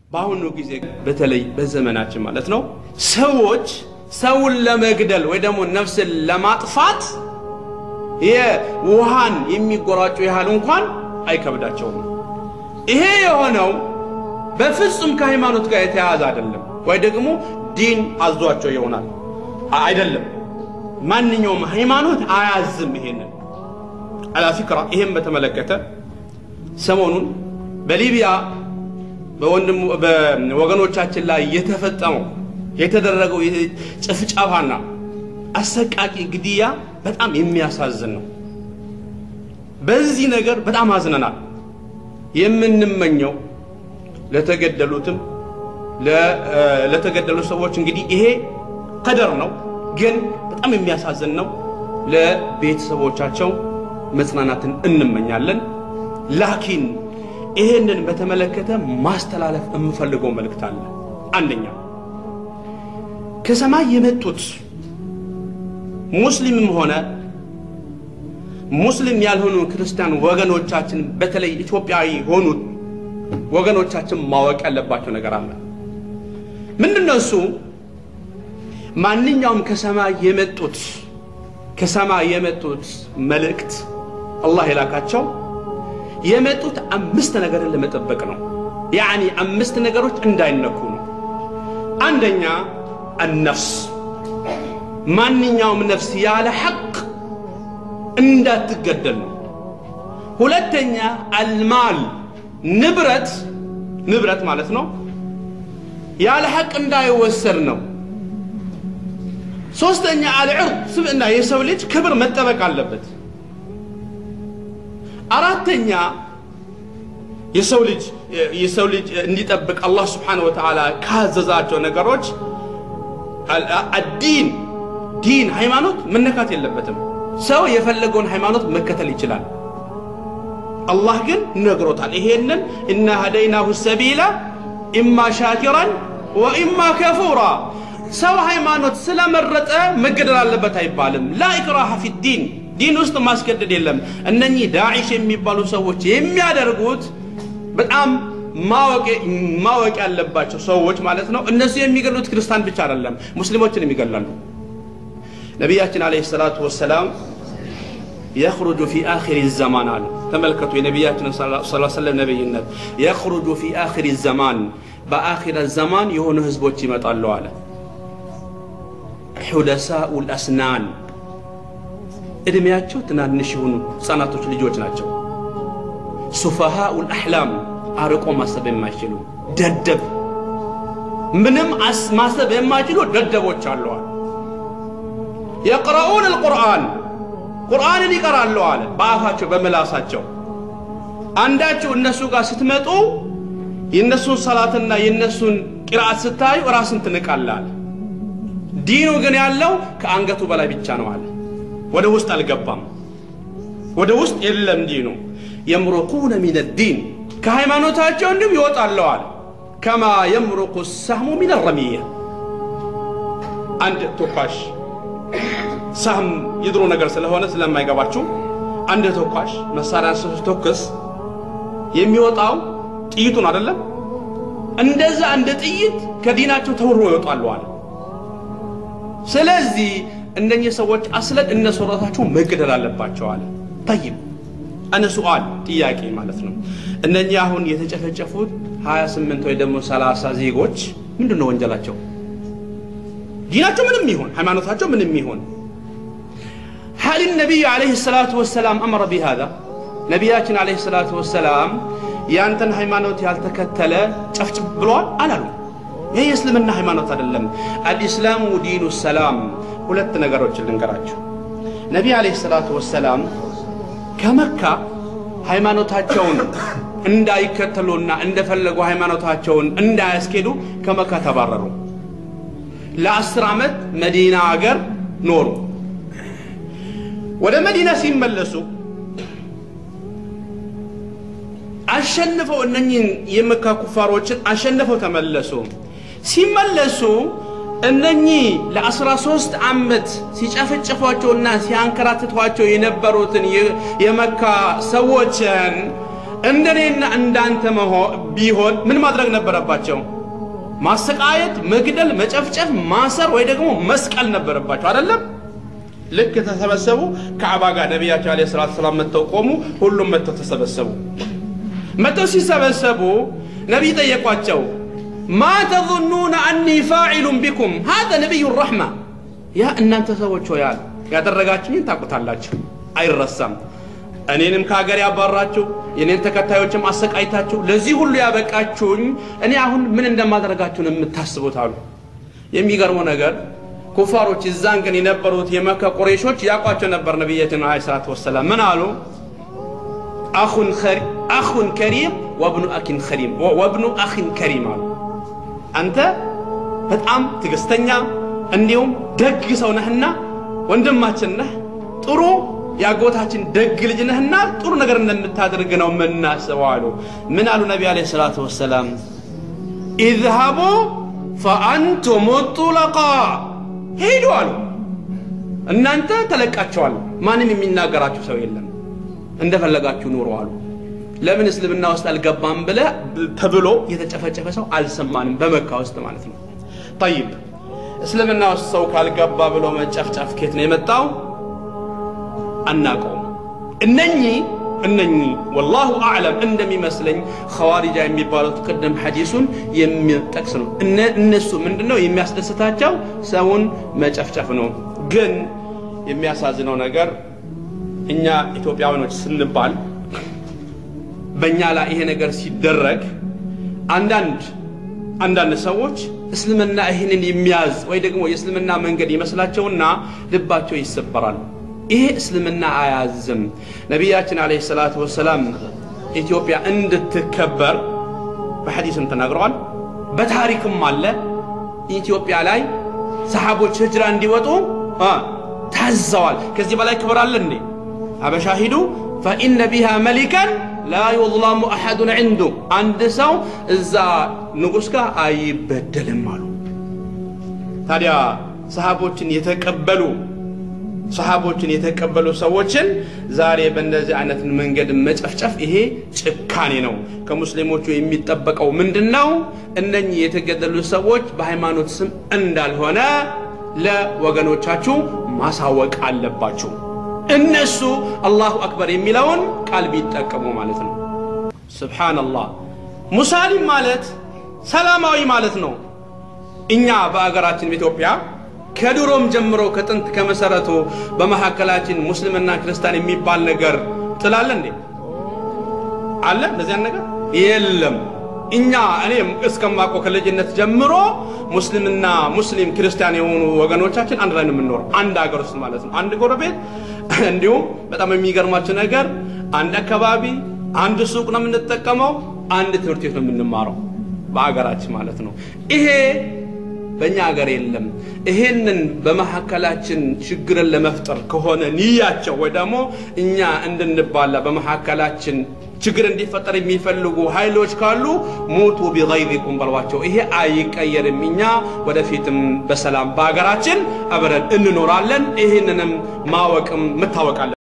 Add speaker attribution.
Speaker 1: ባሁኑ ጊዜ በተለይ በዘመናችን ማለት ነው ሰዎች ሰውን ለመግደል ወይ ደግሞ ነፍስን ለማጥፋት የውሃን የሚጎራጩ ያህል እንኳን አይከብዳቸውም። ይሄ የሆነው በፍጹም ከሃይማኖት ጋር የተያያዘ አይደለም ወይ ደግሞ ዲን አዟቸው ይሆናል አይደለም። ማንኛውም ሃይማኖት አያዝም ይሄንን على فكرة ይሄን በተመለከተ ሰሞኑን በሊቢያ በወገኖቻችን ላይ የተደረገው ጭፍጨፋና አሰቃቂ ግድያ በጣም የሚያሳዝን ነው። በዚህ ነገር በጣም አዝነናል። የምንመኘው ለተገደሉ ሰዎች እንግዲህ ይሄ ቀደር ነው፣ ግን በጣም የሚያሳዝን ነው። ለቤተሰቦቻቸው መጽናናትን እንመኛለን። ላኪን ይሄንን በተመለከተ ማስተላለፍ የምፈልገው መልእክት አለ። አንደኛ ከሰማይ የመጡት ሙስሊምም ሆነ ሙስሊም ያልሆኑ ክርስቲያን ወገኖቻችን በተለይ ኢትዮጵያዊ ሆኑ ወገኖቻችን ማወቅ ያለባቸው ነገር አለ። ምንድነው እሱ? ማንኛውም ከሰማይ የመጡት መልእክት አላህ ይላካቸው የመጡት 5 ነገርን ለመጠበቅ ነው። ያኒ 5 ነገሮች እንዳይነኩ ነው። አንደኛ النفس ማንኛውም ነፍስ ያለ ሐቅ እንዳትገደል ነው። ሁለተኛ المال ንብረት ማለት ነው ያለ ሐቅ እንዳይወሰድ ነው። ሶስተኛ العرض ስብዕና የሰው ልጅ ክብር መጠበቅ አለበት። አራተኛ የሰው ልጅ እንዲጠብቅ አላህ Subhanahu Wa Ta'ala ካዘዛቸው ነገሮች الدين ሃይማኖት መነካት የለበትም። ሰው የፈለገውን ሃይማኖት መከተል ይችላል። አላህ ግን ነግሮታል። ይሄንን እና هديناه السبيل اما شاكرا واما كفورا ሰው ሃይማኖት ስለመረጠ መገደል አለበት አይባልም። لا اكراه في الدين ዲን ውስጥ ማስገደድ የለም። እነኚህ ዳዒሽ የሚባሉ ሰዎች የሚያደርጉት በጣም ማወቅ ያለባቸው ሰዎች ማለት ነው። እነሱ የሚገሉት ክርስቲያን ብቻ አይደለም ሙስሊሞችን የሚገላሉ። ነብያችን አለይሂ ሰላቱ ወሰለም يخرج في آخر الزمان ተመልከቱ የነብያችን ሰለላሁ ዐለይሂ ወሰለም ነብይነት يخرج في آخر الزمان በአኺር الزمان የሆኑ ህዝቦች ይመጣሉ አለ። حدثاء الأسنان እድሜያቸው ትናንሽ የሆኑ ህፃናቶች ልጆች ናቸው። سفهاء الأحلام አርቆ ማሰብ የማይችሉ ደደብ ምንም ማሰብ የማይችሉ ደደቦች አሉ። يقرؤون القرآن ቁርአንን ይቀራሉ አለ በአፋቸው በመላሳቸው። አንዳቸው እነሱ ጋር ስትመጡ የነሱን ሰላትና የነሱን ቂራአት ስታዩ ራስን ትንቃለህ። ዲኑ ግን ያለው ከአንገቱ በላይ ብቻ ነው አለ። ወደ ውስጥ አልገባም። ወደ ውስጥ የለም ዲኑ። يمرقون من الدين ከሃይማኖታቸው እንዲም ይወጣሉ አለ። كما يمرق السهم من الرمية አንድ ተኳሽ ሳም ይድሮ ነገር ስለሆነ ስለማይገባችሁ አንድ ተኳሽ መሳሪያ ስትተኩስ የሚወጣው ጥይቱን አይደለም እንደዛ እንደ ጥይት ከዲናቸው ተወርሮ ይወጣሉ አለ። ስለዚህ እነኚህ ሰዎች አስለን እነሱ ራሳቸው መገደል አለባቸው አለ። طيب انا سؤال ጥያቄ ማለት ነው እነኚህ አሁን የተጨፈጨፉት 28 ወይ ደግሞ 30 ዜጎች ምንድነው ወንጀላቸው? ዲናቸው ምንም ይሁን ሃይማኖታቸው ምንም ይሁን هل النبي عليه الصلاة والسلام أمر بهذا؟ نبياتنا عليه الصلاة والسلام يانتن ሃይማኖት ያልተከተለ ጨፍጭፍ ብሏል አላሉ። ይሄ እስልምና ሃይማኖት አይደለም። الاسلام دين السلام ሁለት ነገሮችን ልንገራችሁ። ነብዩ عليه الصلاة والسلام ከመካ ሃይማኖታቸውን እንዳይከተሉና እንደፈለጉ ሃይማኖታቸውን እንዳያስኬዱ ከመካ ተባረሩ። ለ10 ዓመት መዲና ሀገር ኖሩ። ወደ መዲና ሲመለሱ አሸንፈው እነኚህን የመካ ኩፋሮችን አሸንፈው ተመለሱ። ሲመለሱ እነኚህ ለ13 ዓመት ሲጨፈጨፏቸውና ሲያንከራትቷቸው የነበሩትን የመካ ሰዎችን እንደኔና እንዳንተ ቢሆን ምን ማድረግ ነበረባቸው? ማሰቃየት፣ መግደል፣ መጨፍጨፍ፣ ማሰር ወይ ደግሞ መስቀል ነበረባቸው አይደለም? ልክ ተሰበሰቡ ከዓባ ጋር ነብያቸው አለይሂ ሰላቱ ሰላም መተው ቆሙ። ሁሉም መተው ተሰበሰቡ። መተው ሲሰበሰቡ ነብይ ጠየቋቸው ما تظنون أني فاعل بكم هذا نبي الرحمة يا أن أنت سوتشو يا درجاتين تاكوت الله أي الرسام أنينم كاغري أباراتشو ينين تكتايوچم أسقايتاچو لذي ሁሉ ያበቃችሁኝ እኔ አሁን ምን እንደማደርጋችሁ ነው የምታስቡት አሉ። የሚገርመው ነገር ኩፋሮች እዛን ግን የነበሩት የመካ ቁረይሾች ያቋቸው ነበር ነብያችን አለይሂ ሰላቱ ወሰለም ምን አሉ? አኹን ከሪም ወብኑ አኺን ከሪም ወብኑ አኺን ከሪም አሉ። አንተ በጣም ትግስተኛ እንዲሁም ደግ ሰው ነህና ወንድማችን ነህ ጥሩ ያጎታችን ደግ ልጅ ነህና ጥሩ ነገር እንደምታደርግ ነው የምናስበው አሉ። ምን አሉ ነብዩ አለይሂ ሰላቱ ወሰለም? اذهبوا فانتم طلقاء ሄዱ አሉ። እናንተ ተለቃችኋል። ማንም የሚናገራችሁ ሰው የለም። እንደፈለጋችሁ ኑሩ አሉ። ለምን እስልምና ውስጥ አልገባም ተብሎ የተጨፈጨፈ ሰው አልሰማንም በመካ ውስጥ ማለት ነው። طيب እስልምና ውስጥ ሰው ካልገባ ብሎ መጨፍጨፍ ከየት ነው የመጣው? አናቀው። እነኚህ والله اعلم እንደሚመስለኝ ኸዋሪጃ የሚባሉት ቀደም ሐዲሱን የሚጠቅስ ነው። እነሱ ምንድነው የሚያስደስታቸው? ሰውን መጨፍጨፍ ነው። ግን የሚያሳዝነው ነገር እኛ ኢትዮጵያውያኖች ስንባል በእኛ ላይ ይሄ ነገር ሲደረግ አንዳንድ ሰዎች እስልምና ይሄንን የሚያዝ ወይ ደግሞ የእስልምና መንገድ ይመስላቸውና ልባቸው ይሰበራል። ይሄ እስልምና አያዝም። ነብያችን አለይሂ ሰላቱ ወሰለም ኢትዮጵያ እንድትከበር በሐዲስም ተናግረዋል። በታሪክም አለ ኢትዮጵያ ላይ ሰሃቦች ሂጅራ እንዲወጡ ታዘዋል። ከዚህ በላይ ክብር አለ እንዴ? ሀበሻ ሂዱ فإن بها ملكا لا يظلم أحد عنده عند سو إذا نقصك أي بدل مالو تاريا صحابوتين يتقبلوا سووچن زاري بندزي አይነት መንገድ መጨፍጨፍ ይሄ ጭካኔ ነው። ከሙስሊሞቹ የሚጠበቀው ምንድነው? እነኚህ የተገደሉ ሰዎች በሃይማኖት ስም እንዳልሆነ ለወገኖቻችሁ ማሳወቅ አለባችሁ። እነሱ አላሁ አክበር የሚለውን ቃል ቢጠቀሙ ማለት ነው። ሱብሃንአላህ ሙስሊም ማለት ሰላማዊ ማለት ነው። እኛ በአገራችን ኢትዮጵያ ከድሮም ጀምሮ ከጥንት ከመሰረቱ በመሐከላችን ሙስሊምና ክርስቲያን የሚባል ነገር ጥላለ እንዴ? አለ እንደዚህ ነገር የለም። እኔም እስከማውቀው ከልጅነት ጀምሮ ሙስሊም ክርስቲያን የሆኑ ወገኖቻችን አንድ ላይ ነው የምንኖር፣ አንድ ሀገር ውስጥ ማለት ነው። አንድ ጎረቤት እንዲሁም በጣም የሚገርማችሁ ነገር አንድ አካባቢ አንድ ሱቅ ነው የምንጠቀመው፣ አንድ ትምህርት ቤት ነው የምንማረው በአገራችን ማለት ነው። ይሄ በእኛ ሀገር የለም። ይሄንን በመሐከላችን ችግርን ለመፍጠር ከሆነ ንያቸው ወይ ደግሞ እኛ እንድንባላ በመሐከላችን ችግር እንዲፈጠር የሚፈልጉ ኃይሎች ካሉ ሞቱ ቢገይዚኩም በሏቸው። ይሄ አይቀየርም። እኛ ወደፊትም በሰላም በአገራችን አብረን እንኖራለን። ይሄንንም ማወቅም መታወቅ